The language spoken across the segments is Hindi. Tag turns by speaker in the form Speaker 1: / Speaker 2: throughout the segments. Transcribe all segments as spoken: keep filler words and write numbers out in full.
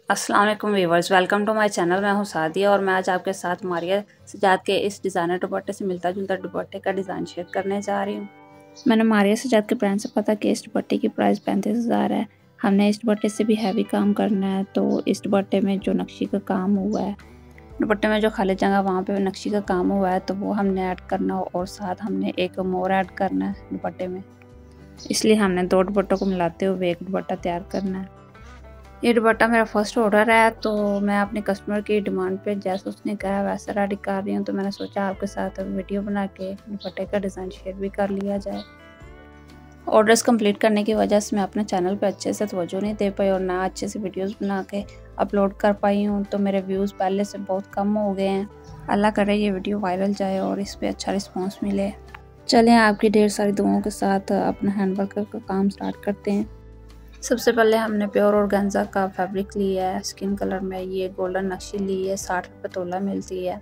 Speaker 1: अस्सलाम वालेकुम viewers, welcome to my channel. मैं हूं सादिया और मैं आज आपके साथ मारिया सजाद के इस डिज़ाइनर दुपट्टे से मिलता जुलता दुपट्टे का डिज़ाइन शेयर करने जा रही हूं। मैंने मारिया सजाद के ब्रांड से पता कि इस दुपट्टे की प्राइस पैंतीस हज़ार है। हमने इस दुपट्टे से भी हैवी काम करना है, तो इस दुपट्टे में जो नक्शी का काम हुआ है, दुपट्टे में जो खाली जगह वहाँ पे नक्शी का काम हुआ है, तो वो हमने ऐड करना और साथ हमने एक मोर ऐड करना है दुपट्टे में। इसलिए हमने दो दुपट्टों को मिलाते हुए एक दुपट्टा तैयार करना है। ये दुपट्टा मेरा फर्स्ट ऑर्डर है, तो मैं अपने कस्टमर की डिमांड पे जैसे उसने कहा वैसा रेडी कर रही हूँ। तो मैंने सोचा आपके साथ वीडियो बना के दुपट्टे का डिज़ाइन शेयर भी कर लिया जाए। ऑर्डर्स कंप्लीट करने की वजह से मैं अपने चैनल पे अच्छे से तवज्जो नहीं दे पाई और ना अच्छे से वीडियोस बना के अपलोड कर पाई हूँ, तो मेरे व्यूज़ पहले से बहुत कम हो गए हैं। अल्लाह करे ये वीडियो वायरल जाए और इस पर अच्छा रिस्पॉन्स मिले। चलें आपकी ढेर सारी दुआओं के साथ अपना हैंड वर्क का काम स्टार्ट करते हैं। सबसे पहले हमने प्योर ऑर्गेन्जा का फैब्रिक लिया है स्किन कलर में। ये गोल्डन नक्शी ली है, साठ रुपये तोला मिलती है।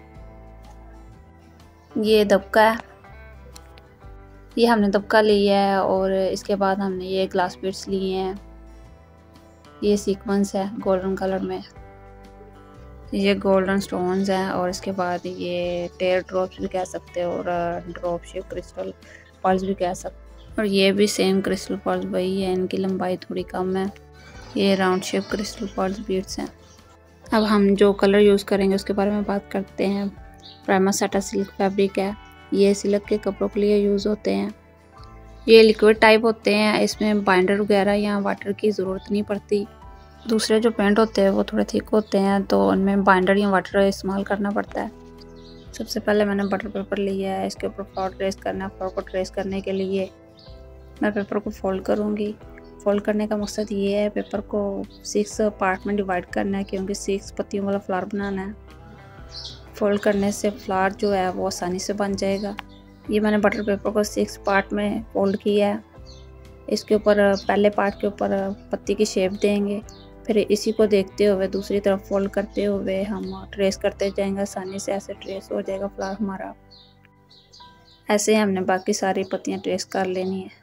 Speaker 1: ये दबका है, ये हमने दबका लिया है। और इसके बाद हमने ये ग्लास बीड्स लिए हैं। ये सीक्वेंस है गोल्डन कलर में, ये गोल्डन स्टोन्स हैं। और इसके बाद ये टेयर ड्रॉप्स भी कह सकते हो और ड्रॉप शेप क्रिस्टल पर्ल्स भी कह सकते हो। और ये भी सेम क्रिस्टल पर्ल्स वही है, इनकी लंबाई थोड़ी कम है। ये round shape crystal pearls beads हैं। अब हम जो कलर यूज़ करेंगे उसके बारे में बात करते हैं। प्राइमा सेटा सिल्क फैब्रिक है, ये सिल्क के कपड़ों के लिए यूज़ होते हैं। ये लिक्विड टाइप होते हैं, इसमें बाइंडर वगैरह या वाटर की ज़रूरत नहीं पड़ती। दूसरे जो पेंट होते हैं वो थोड़े थिक होते हैं, तो उनमें बाइंडर या वाटर इस्तेमाल करना पड़ता है। सबसे पहले मैंने बटर पेपर लिया है, इसके ऊपर फ्लावर ट्रेस करना है। फ्लावर को ट्रेस करने के लिए मैं पेपर को फोल्ड करूँगी। फोल्ड करने का मकसद ये है पेपर को सिक्स पार्ट में डिवाइड करना है, क्योंकि सिक्स पत्तियों वाला फ्लावर बनाना है। फोल्ड करने से फ्लावर जो है वो आसानी से बन जाएगा। ये मैंने बटर पेपर को सिक्स पार्ट में फोल्ड किया है। इसके ऊपर पहले पार्ट के ऊपर पत्ती की शेप देंगे, फिर इसी को देखते हुए दूसरी तरफ फोल्ड करते हुए हम ट्रेस करते जाएंगे। आसानी से ऐसे ट्रेस हो जाएगा फ्लावर हमारा। ऐसे ही हमने बाकी सारी पत्तियाँ ट्रेस कर लेनी है।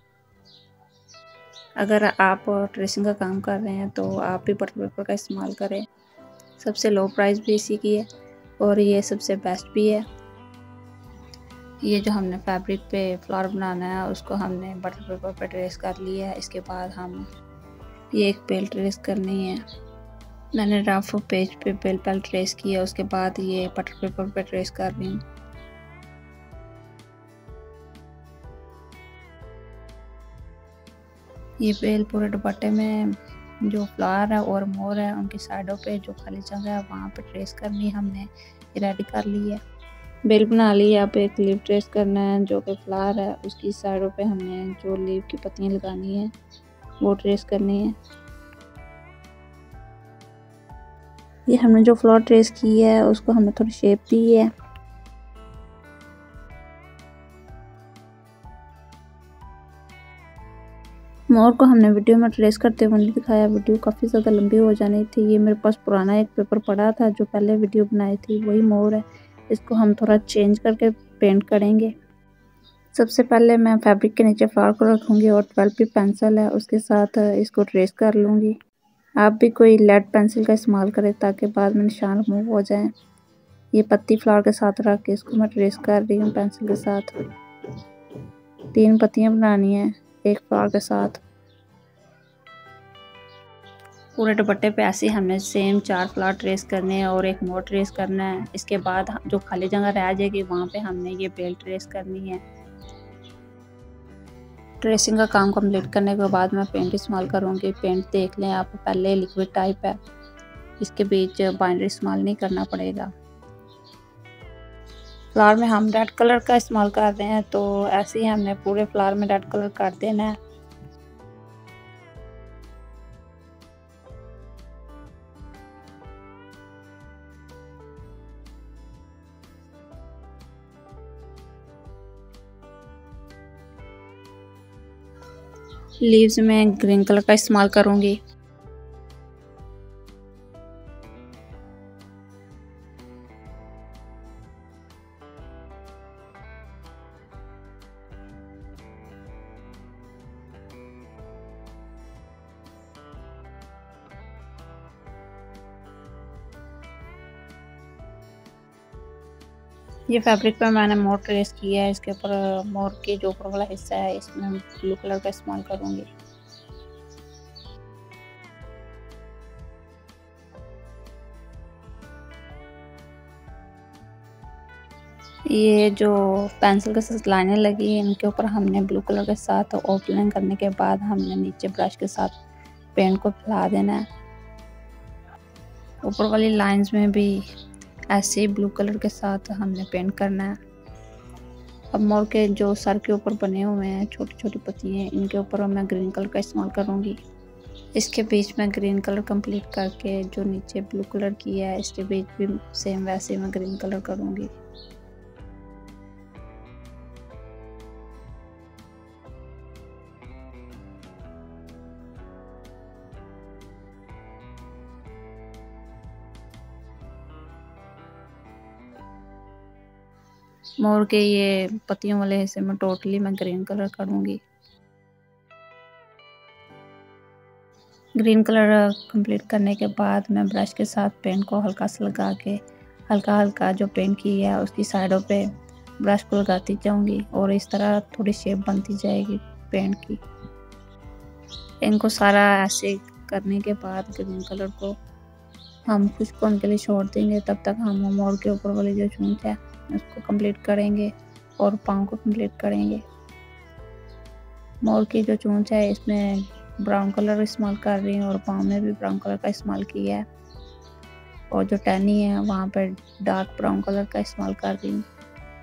Speaker 1: अगर आप ट्रेसिंग का काम कर रहे हैं तो आप भी बटर पेपर का इस्तेमाल करें। सबसे लो प्राइस भी इसी की है और ये सबसे बेस्ट भी है। ये जो हमने फैब्रिक पे फ्लावर बनाना है उसको हमने बटर पेपर पे ट्रेस कर लिया है। इसके बाद हम ये एक बेल ट्रेस करनी है। मैंने रफ पेज पे बेल पहले ट्रेस किया, उसके बाद ये बटर पेपर पे ट्रेस कर रही हूँ। ये बेल पूरे दुपट्टे में जो फ्लावर है और मोर है उनकी साइडों पे जो खाली जगह है वहाँ पे ट्रेस करनी है। हमने रेडी कर ली है, बेल बना ली है। अब एक लीफ ट्रेस करना है, जो कि फ्लावर है उसकी साइडों पे हमने जो लीफ की पत्तियाँ लगानी है वो ट्रेस करनी है। ये हमने जो फ्लावर ट्रेस की है उसको हमने थोड़ी शेप दी है। मोर को हमने वीडियो में ट्रेस करते हुए नहीं दिखाया, वीडियो काफ़ी ज़्यादा लंबी हो जानी थी। ये मेरे पास पुराना एक पेपर पड़ा था जो पहले वीडियो बनाई थी, वही मोर है। इसको हम थोड़ा चेंज करके पेंट करेंगे। सबसे पहले मैं फैब्रिक के नीचे फ्लावर को रखूँगी और ट्वेल्व पी पेंसिल है उसके साथ इसको ट्रेस कर लूँगी। आप भी कोई लेड पेंसिल का इस्तेमाल करें ताकि बाद में निशान रिमूव हो जाए। ये पत्ती फ्लावर के साथ रख के इसको मैं ट्रेस कर रही हूँ पेंसिल के साथ। तीन पत्तियाँ बनानी है एक फ्लावर के साथ। पूरे दुपट्टे पे ऐसे हमने सेम चार फ्लावर ट्रेस करने हैं और एक मोर ट्रेस करना है। इसके बाद जो खाली जगह रह जाएगी वहाँ पे हमने ये बेल ट्रेस करनी है। ट्रेसिंग का काम कंप्लीट करने के बाद मैं पेंट इस्तेमाल करूँगी। पेंट देख लें आप, पहले लिक्विड टाइप है, इसके बीच बाइंडर इस्तेमाल नहीं करना पड़ेगा। फ्लावर में हम रेड कलर का इस्तेमाल कर रहे हैं, तो ऐसे ही हमने पूरे फ्लावर में रेड कलर कर देना है। लीव्स में ग्रीन कलर का इस्तेमाल करूँगी। ये फैब्रिक पे मैंने मोर ट्रेस किया है। इसके ऊपर मोर के जो ऊपर वाला हिस्सा है इसमें ब्लू कलर का इस्तेमाल करूँगी। ये जो पेंसिल के साथ लाइनें लगी हैं इनके ऊपर हमने ब्लू कलर के साथ आउटलाइन करने के बाद हमने नीचे ब्रश के साथ पेंट को फैला देना है। ऊपर वाली लाइंस में भी ऐसे ही ब्लू कलर के साथ हमने पेंट करना है। अब मोर के जो सर के ऊपर बने हुए हैं छोटी छोटी पत्तियाँ, इनके ऊपर मैं ग्रीन कलर का इस्तेमाल करूँगी। इसके बीच में ग्रीन कलर कंप्लीट करके जो नीचे ब्लू कलर किया है इसके बीच भी सेम वैसे मैं ग्रीन कलर करूँगी। मोर के ये पत्तियों वाले हिस्से में टोटली मैं ग्रीन कलर करूँगी। ग्रीन कलर कंप्लीट करने के बाद मैं ब्रश के साथ पेंट को हल्का सा लगा के हल्का हल्का जो पेंट किया है उसकी साइडों पे ब्रश को लगाती जाऊंगी और इस तरह थोड़ी शेप बनती जाएगी पेंट की। इनको सारा ऐसे करने के बाद ग्रीन कलर को हम कुछ कोन के लिए छोड़ देंगे। तब तक हम मोर के ऊपर वाली जो चूंच है उसको कंप्लीट करेंगे और पाँव को कंप्लीट करेंगे। मोर की जो चूंच है इसमें ब्राउन कलर इस्तेमाल कर रही हूँ और पाँव में भी ब्राउन कलर का इस्तेमाल किया है और जो टहनी है वहाँ पर डार्क ब्राउन कलर का इस्तेमाल कर रही हूँ।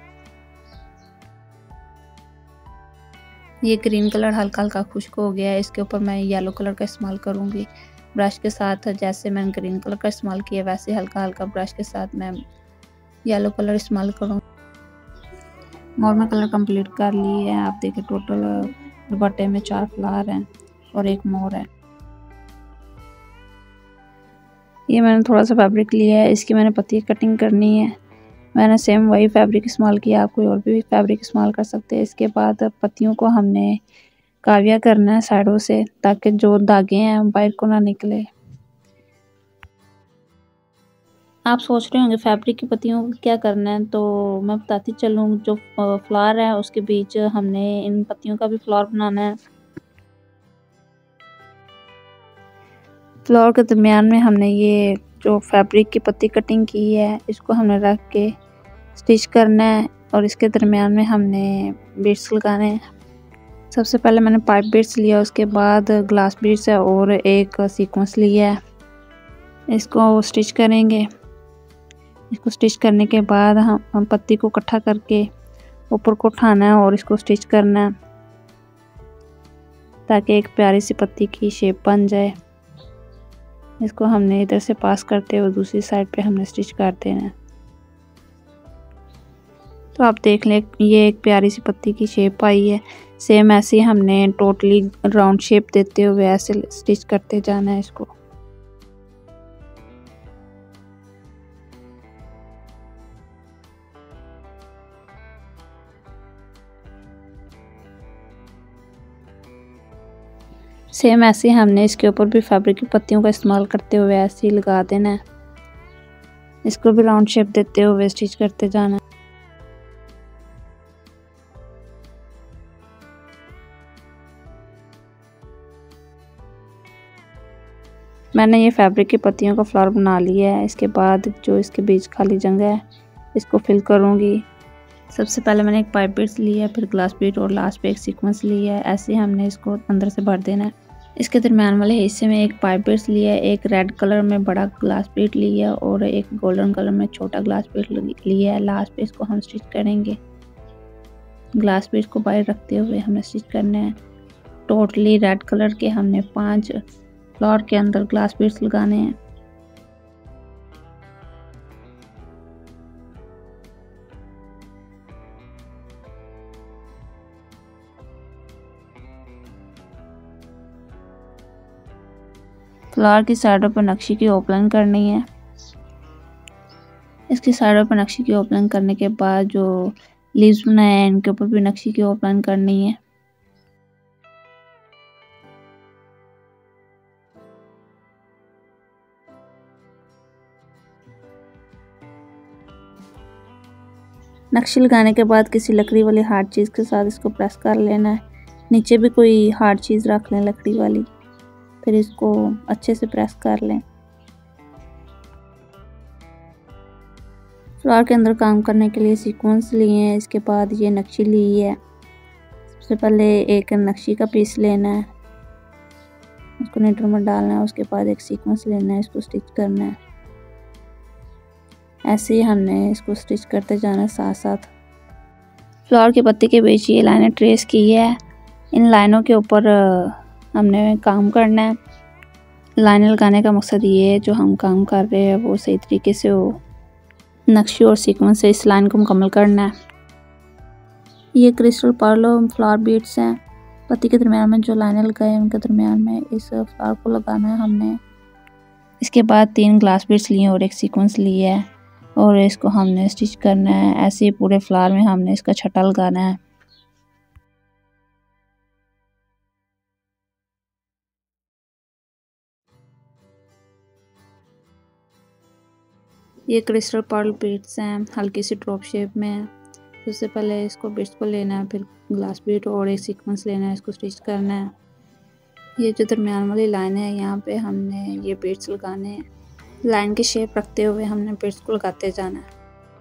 Speaker 1: ये ग्रीन कलर हल्का हल्का खुश्क हो गया है। इसके ऊपर मैं येलो कलर का इस्तेमाल करूँगी। ब्रश के साथ जैसे मैंने ग्रीन कलर का इस्तेमाल किया वैसे हल्का हल्का ब्रश के साथ मैं येलो कलर इस्तेमाल करूँगी। मोर में कलर कंप्लीट कर ली है। आप देखिए टोटल दुपट्टे में चार फ्लावर हैं और एक मोर है। ये मैंने थोड़ा सा फैब्रिक लिया है, इसकी मैंने पत्ती कटिंग करनी है। मैंने सेम वही फैब्रिक इस्तेमाल किया, आप कोई और भी फैब्रिक इस्तेमाल कर सकते हैं। इसके बाद पत्तियों को हमने काविया करना है साइडों से ताकि जो धागे हैं बाहर को ना निकले। आप सोच रहे होंगे फैब्रिक की पत्तियों को क्या करना है, तो मैं बताती चलूँ। जो फ्लावर है उसके बीच हमने इन पत्तियों का भी फ्लावर बनाना है। फ्लावर के दरमियान में हमने ये जो फैब्रिक की पत्ती कटिंग की है इसको हमने रख के स्टिच करना है और इसके दरमियान में हमने बीड्स लगाने हैं। सबसे पहले मैंने पाइप बीड्स लिया, उसके बाद ग्लास बीड्स है और एक सीक्वेंस लिया है। इसको स्टिच करेंगे। इसको स्टिच करने के बाद हम, हम पत्ती को इकट्ठा करके ऊपर को उठाना है और इसको स्टिच करना है ताकि एक प्यारी सी पत्ती की शेप बन जाए। इसको हमने इधर से पास करते हुए दूसरी साइड पे हमने स्टिच कर देना है। तो आप देख लें ये एक प्यारी सी पत्ती की शेप आई है। सेम ऐसे ही हमने टोटली राउंड शेप देते हुए ऐसे स्टिच करते जाना है इसको। सेम ऐसे हमने इसके ऊपर भी फैब्रिक की पत्तियों का इस्तेमाल करते हुए ऐसे ही लगा देना है। इसको भी राउंड शेप देते हुए स्टिच करते जाना है। मैंने ये फैब्रिक की पत्तियों का फ्लावर बना लिया है। इसके बाद जो इसके बीच खाली जगह है इसको फिल करूँगी। सबसे पहले मैंने एक पाइप बीड्स लिया, फिर ग्लास बीड और लास्ट पे एक सीक्वेंस लिया है। ऐसे हमने इसको अंदर से भर देना है। इसके दरमियान वाले हिस्से में एक पाइप बीड्स लिया है, एक रेड कलर में बड़ा ग्लास बीड लिया और एक गोल्डन कलर में छोटा ग्लास बीड लिया है। लास्ट पे इसको हम स्टिच करेंगे। ग्लास बीड को बाहर रखते हुए हमने स्टिच करना है। टोटली रेड कलर के हमने पांच फ्लावर के अंदर ग्लास बीड्स लगाने हैं। फ्लावर की साइडों पर नक्शी की ओपनिंग करनी है। इसकी साइडों पर नक्शी की ओपनिंग करने के बाद जो लीव्स बनाए हैं इनके ऊपर भी नक्शी की ओपनिंग करनी है। नक्शी लगाने के बाद किसी लकड़ी वाली हार्ड चीज़ के साथ इसको प्रेस कर लेना है। नीचे भी कोई हार्ड चीज़ रख लें लकड़ी वाली, फिर इसको अच्छे से प्रेस कर लें। फ्लावर के अंदर काम करने के लिए सीक्वेंस लिए हैं, इसके बाद ये नक्शी ली है। सबसे पहले एक नक्शी का पीस लेना है, उसको नीटर में डालना है, उसके बाद एक सीक्वेंस लेना है, इसको स्टिच करना है। ऐसे ही हमने इसको स्टिच करते जाना है साथ साथ। फ्लावर की पत्ती के बीच ये लाइनें ट्रेस की है, इन लाइनों के ऊपर हमने काम करना है। लाइनें लगाने का मकसद ये है जो हम काम कर रहे हैं वो सही तरीके से हो, नक्शी और सीक्वेंस से इस लाइन को मुकम्मल करना है। ये क्रिस्टल पर्ल और फ्लावर बीड्स हैं। पत्ती के दरमियान में जो लाइनें लगाए हैं उनके दरमियान में इस फ्लावर को लगाना है हमने। इसके बाद तीन ग्लास बीड्स लिए और एक सीक्वेंस लिया है और इसको हमने स्टिच करना है। ऐसे ही पूरे फ्लावर में हमने इसका छटा लगाना है। ये क्रिस्टल पर्ल बीड्स हैं, हल्की सी ड्रॉप शेप में है। सबसे पहले इसको बीड्स को लेना है, फिर ग्लास बीड और एक सीक्वेंस लेना है, इसको स्टिच करना है। ये जो दरमियान वाली लाइन है यहाँ पे हमने ये बीड्स लगाने हैं। लाइन की शेप रखते हुए हमने बीड्स को लगाते जाना है।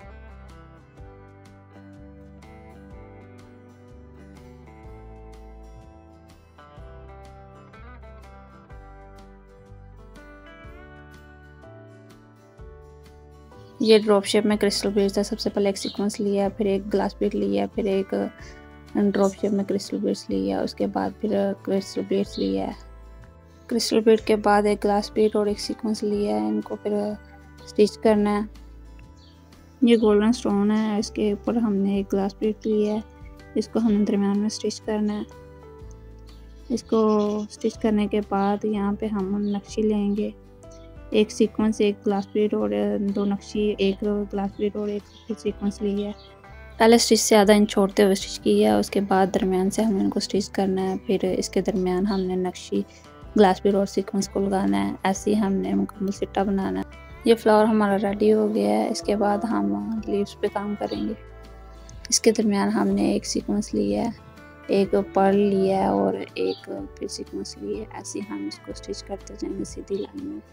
Speaker 1: ये ड्रॉप शेप में क्रिस्टल बीड्स है। सबसे पहले एक सीक्वेंस लिया, फिर एक ग्लास बीड लिया, फिर एक ड्रॉप शेप में क्रिस्टल बीड्स लिया, उसके बाद फिर क्रिस्टल बीड्स लिया है। क्रिस्टल बीड के बाद एक ग्लास बीड और एक सीक्वेंस लिया है, इनको फिर स्टिच करना है। ये गोल्डन स्टोन है, इसके ऊपर हमने एक ग्लास बीड लिया है, इसको हमने दरमियान में स्टिच करना है। इसको स्टिच करने के बाद यहाँ पे हम नक्शी लेंगे, एक सीक्वेंस, एक ग्लास बीड और दो नक्शी, एक ग्लास बीड और एक सीक्वेंस लिया है। पहले स्टिच से आधा इंच छोड़ते हुए स्टिच किया, उसके बाद दरमियान से हमें इनको स्टिच करना है। फिर इसके दरमियान हमने नक्शी, ग्लास बीड और सीक्वेंस को लगाना है। ऐसे ही हमने मुकम्मल सिट्टा बनाना है। ये फ्लावर हमारा रेडी हो गया है। इसके बाद हम लीव्स पे काम करेंगे। इसके दरमियान हमने एक सीक्वेंस लिया है, एक पर्ल लिया है और एक फिर सीक्वेंस लिया है। ऐसे ही हम इसको स्टिच करते जाएंगे सीधी लाइन में।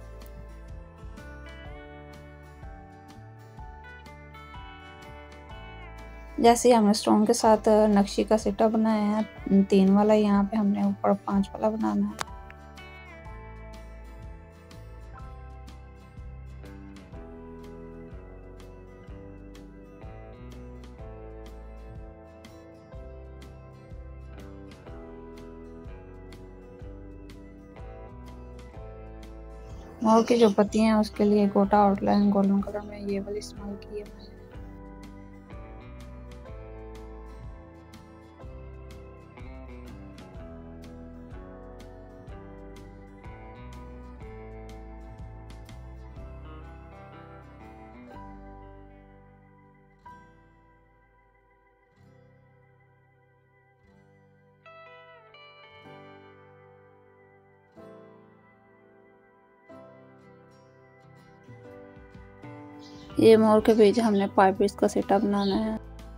Speaker 1: जैसे ही हमने स्टोन के साथ नक्शी का सिट्टा बनाया है तीन वाला, यहाँ पे हमने ऊपर पांच वाला बनाना है। मोर की जो पत्तियां हैं उसके लिए गोटा आउटलाइन गोल्डन कलर में ये वाली इस्तेमाल की है मैंने। ये मोर के बीच हमने पाइप बीड्स का सेटअप बनाना है।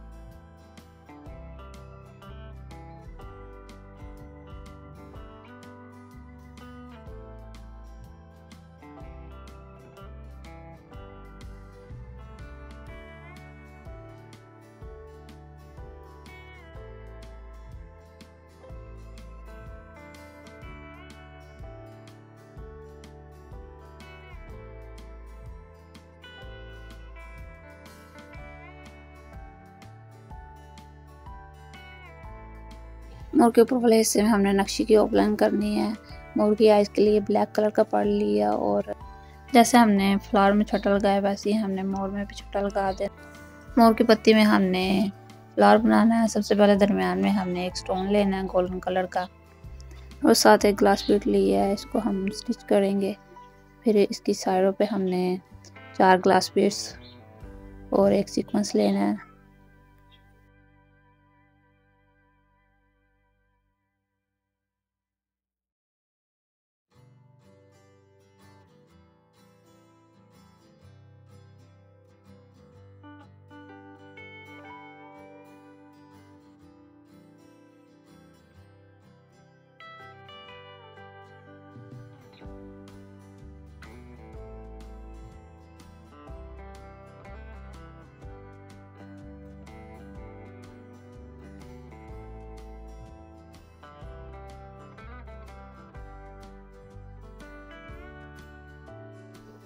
Speaker 1: मोर के ऊपर वाले हिस्से में हमने नक्शी की आउटलाइन करनी है। मोर की आइज़ के लिए ब्लैक कलर का पर्ल लिया और जैसे हमने फ्लावर में छोटा लगाया वैसे ही हमने मोर में भी छोटा लगा देना। मोर की पत्ती में हमने फ्लावर बनाना है। सबसे पहले दरमियान में हमने एक स्टोन लेना है गोल्डन कलर का और साथ एक ग्लास बीड लिया है, इसको हम स्टिच करेंगे। फिर इसकी साइडों पे हमने चार ग्लास बीड्स और एक सीक्वेंस लेना है।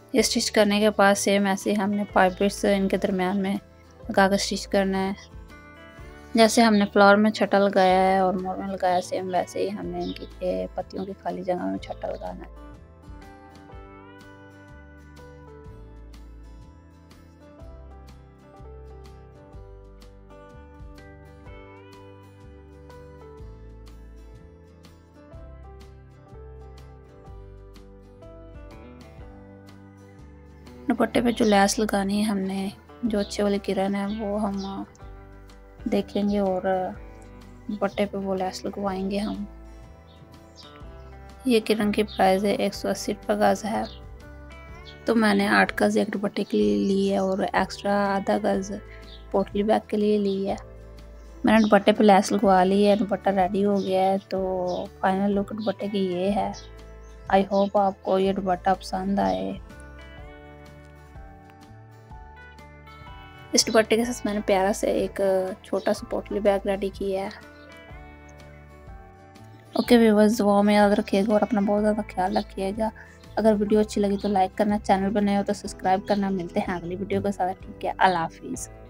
Speaker 1: ये स्टिच करने के बाद सेम ऐसे हमने फाइव बिट्स इनके दरमियान में लगा कर स्टिच करना है। जैसे हमने फ्लावर में छटा लगाया है और मोर में लगाया, सेम वैसे ही हमने इनकी पत्तियों की खाली जगह में छटा लगाना है। दुपट्टे पे जो लैस लगानी है हमने, जो अच्छे वाली किरण है वो हम देखेंगे और दुपट्टे पे वो लैस लगवाएंगे हम। ये किरण की प्राइस है एक सौ अस्सी रुपये गज़ है। तो मैंने आठ गज़ एक दुपट्टे के लिए ली है और एक्स्ट्रा आधा गज़ पोटली बैग के लिए ली है। मैंने दुपट्टे पे लैस लगवा ली है, दुपट्टा रेडी हो गया है। तो फाइनल लुक दुपट्टे की ये है। आई होप आपको ये दुपट्टा पसंद आए। इस दुपट्टे के साथ मैंने प्यारा से एक छोटा सा पोटली बैग रेडी किया है। ओके व्यूअर्स, दुआओं में याद रखिएगा और अपना बहुत ज़्यादा ख्याल रखिएगा। अगर वीडियो अच्छी लगी तो लाइक करना, चैनल पर नए हो तो सब्सक्राइब करना। मिलते हैं अगली वीडियो के साथ। ठीक है, अल्लाह हाफिज़।